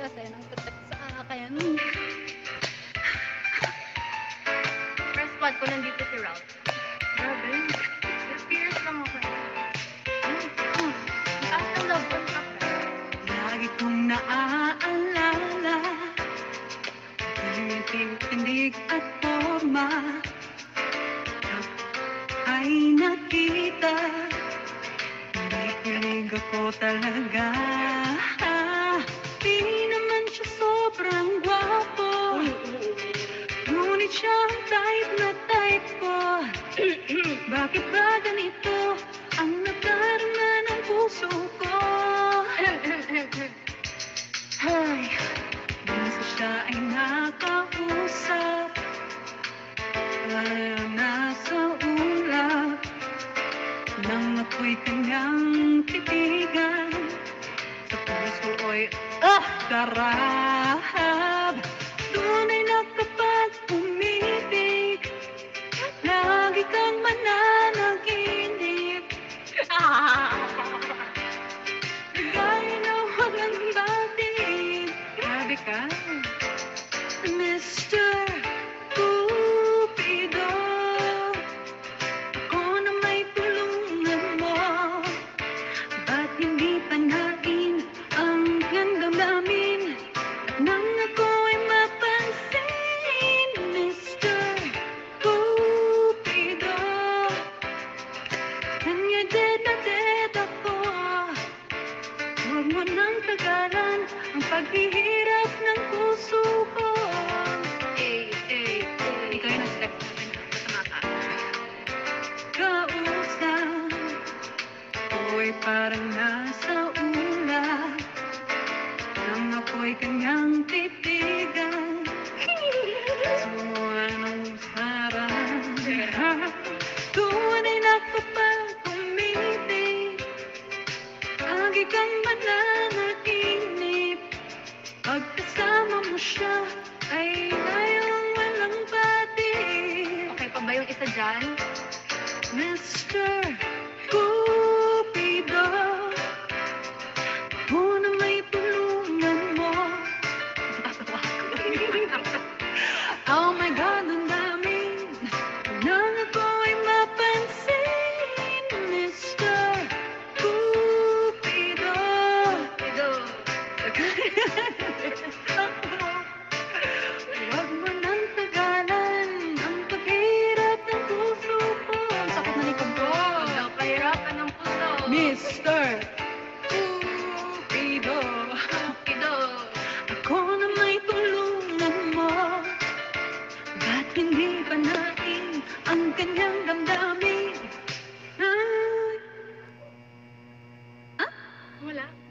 kasi ng putik sa akin. First spot ko nandito si Ralph. Grabe. Experience lang ako. Taas ng love contract. Lagi kong naaalala ang tinig at forma ay nakita. Hindi kilig ako talaga. Di naman siya sobrang gwapo, ngunit siya ang type na type ko. Bakit ba ganito ang nadarama ng puso ko? Ay, minsan siya ay nakausap, nasa ulap nang ako'y kanyang titigan. Sa puso ay karahab. Tunay na kapag umibig, lagi kang mananaginip. Gaya na walang batid. Grabe ka, Mr. Cupido. Ako na may tulungan mo. Ba't hindi panain ang gandang namin? Nang ako ay mapansin, Mr. Cupido. Kanya dead na dead ako. Huwag mo nang tagalan ang paghihirap ng puso ko. Ikaw yung nag-select namin. Tama ka. Kausap ako'y parang nasa ulap nang ako'y kanyang titigan. So anong sarang tunay na kapag umibig, lagi kang mananaginip. Pagkasama mo siya ay layong walang batid. Okay pa ba yung isa dyan? Mr. Cupido, ako na may tulungan mo. Oh my God, ang dami nang ako ay mapansin, Mr. Cupido. Huwag mo nang tagalan ang paghirap ng puso ko. Ang sakit na likod ko. Pahirapan ng puso. Mr. Cupido, Cupido. ako na may tulungan mo. Ba't hindi panain ang kanyang damdamin? Wala.